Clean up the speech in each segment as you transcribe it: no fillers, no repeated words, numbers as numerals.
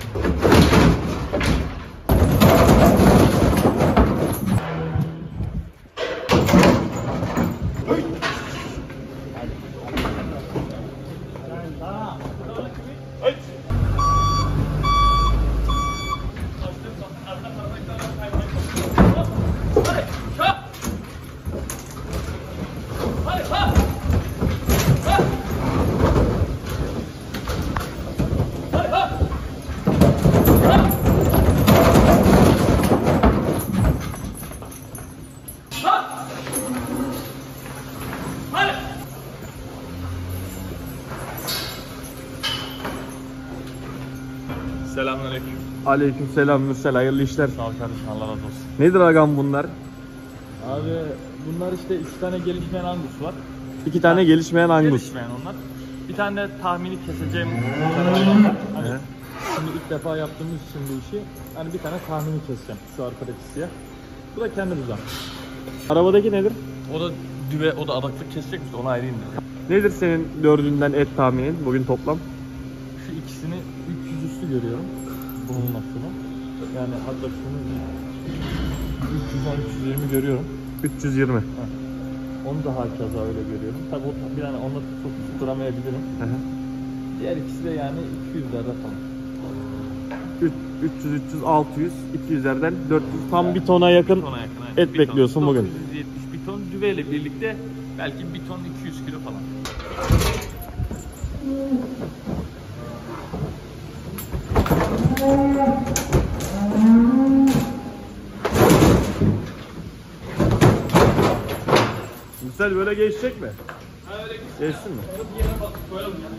Selamünaleyküm. Aleykümselam Mürsel, hayırlı işler. Sağ ol kardeşim, Allah razı olsun. Nedir agam bunlar? Abi bunlar işte 3 tane gelişmeyen angus var. 2 tane gelişmeyen angus. Gelişmeyen onlar. Bir tane de tahmini keseceğim. Hani şimdi ilk defa yaptığımız için bu işi, hani bir tane tahmini keseceğim. Şu arkadaki siyah. Bu da kendi rızam. Arabadaki nedir? O da düve, o da adaklık kesecek misin? Onu ayrı indir. Nedir senin dördünden et tahminin bugün toplam? Şu ikisini 300 üstü görüyorum. Bununla şunu. Yani hatta şunu 310-320 görüyorum. 320. Heh. Onu da hakeza öyle görüyorum. Tabi bir tane onunla çok tutturamayabilirim. Diğer ikisi de yani 200'lerde falan. 300, 300, 600, 200'lerden 400, tam bir tona yakın, et bekliyorsun bugün. 970 bir ton düveyle birlikte belki bir ton 200 kilo falan. Mürsel böyle geçecek mi? Ha öyle Geçsin mi? bir yere bak koyalım ya.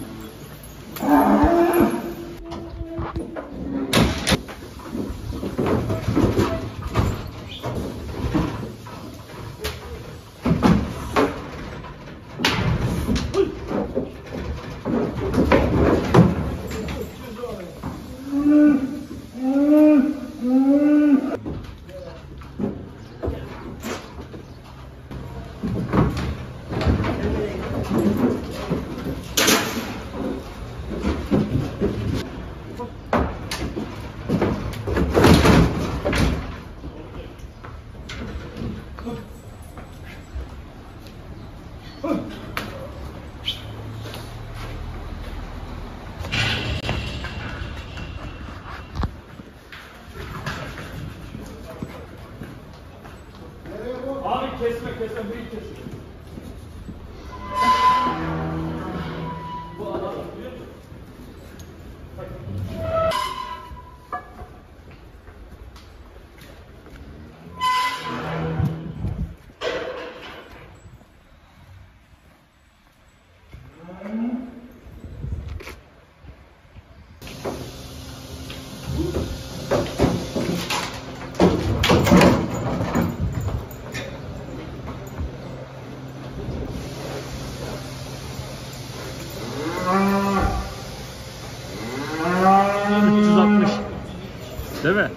Abi kesme büyük kesme. Bu adam biliyor musun? Değil mi?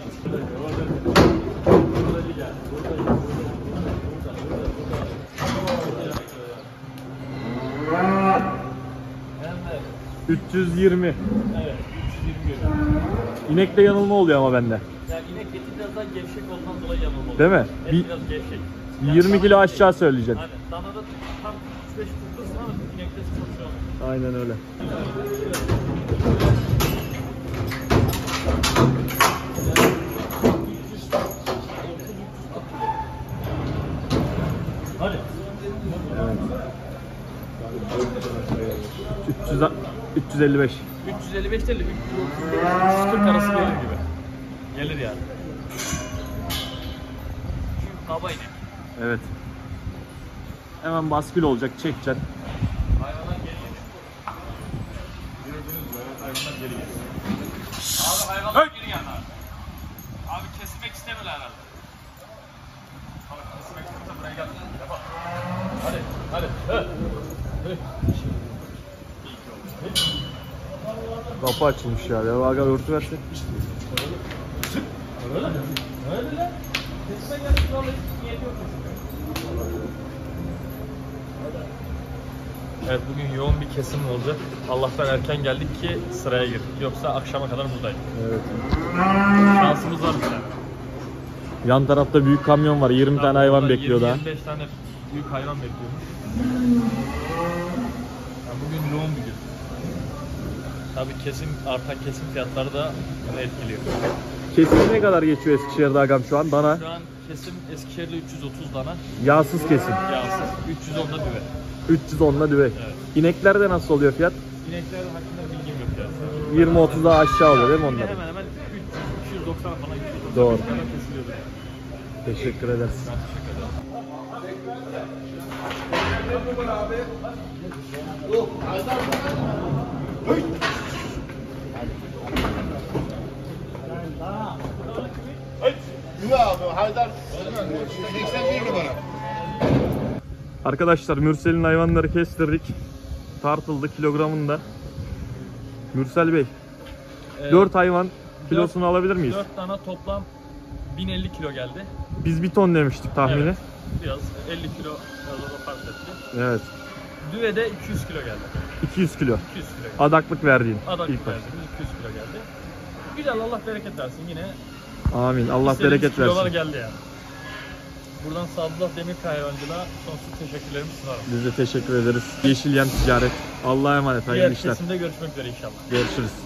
Evet. 320. Evet, 320 görüyorum. İnekte yanılma oluyor ama bende. Yani inek eti biraz daha gevşek olduğundan dolayı yanılmalı. Değil mi? Et biraz gevşek. 20 kilo aşağı söyleyeceksin. Aynen. Danada tam 3-5 tutursun ama inekte çok şey olmuyor. Aynen öyle. Hadi. Evet. 355. 355 değil de 340 arası gelir gibi. Gelir yani. Çünkü kaba inek. Evet. Hemen baskül olacak, çekeceksin. Hayvanlar geri geliyor. Gördüğünüz gibi hayvanlar geri geliyor. Abi hayvanlar geri geldi abi. Abi kesmek istemiyorlar herhalde. Abi kesmek istemiyorsa buraya gel. Yapalım. Hadi. Hadi. Kapı açılmış ya. Ya aga örtü versin. Öyle mi? Öyle lan. Kesmek yani şu anda niyeti yok. Evet, bugün yoğun bir kesim olacak. Allah'tan erken geldik ki sıraya girdik. Yoksa akşama kadar buradaydık. Evet. Şansımız var bir tane. Yan tarafta büyük kamyon var. 20 tane hayvan bekliyor daha. 25 tane büyük hayvan bekliyormuş. Yani bugün yoğun bir gün. Tabii artan kesim fiyatları da bunu etkiliyor. Kesim ne kadar geçiyor Eskişehir'de agam şu an? Dana Şu an kesim Eskişehir'de 330 dana, yağsız kesim. yağsız 310'da düve. 310'la düve. Evet. İneklerde nasıl oluyor fiyat? İnekler hakkında bilgim yok yani. 20-30'a aşağı oluyor değil mi Yine onlar? hemen hemen 390 falan 390 Doğru. tane kesiliyordu. Teşekkür ederiz. Ben teşekkür ederim. Arkadaşlar Mürsel'in hayvanları kestirdik. Tartıldı kilogramında. Mürsel Bey, 4 hayvan kilosunu alabilir miyiz? 4 tane toplam 1050 kilo geldi. Biz 1 ton demiştik tahmini. Evet. Biraz 50 kilo biraz da fark etti. Evet. Düve'de 200 kilo geldi. 200 kilo. 200 kilo geldi. Adaklık verdiğin. Adak ilk baş. verdiğimiz 200 kilo geldi. Güzel, Allah bereket versin yine. Amin. Allah İstediğimiz bereket kilolar versin. geldi yani. Buradan Sadullah Demirkaya hayvancılığa sonsuz teşekkürlerimi sunarım. Biz de teşekkür ederiz. Yeşil Yem Ticaret. Allah'a emanet. Diğer Hayırlı işler. kesimde görüşmek üzere inşallah. Görüşürüz.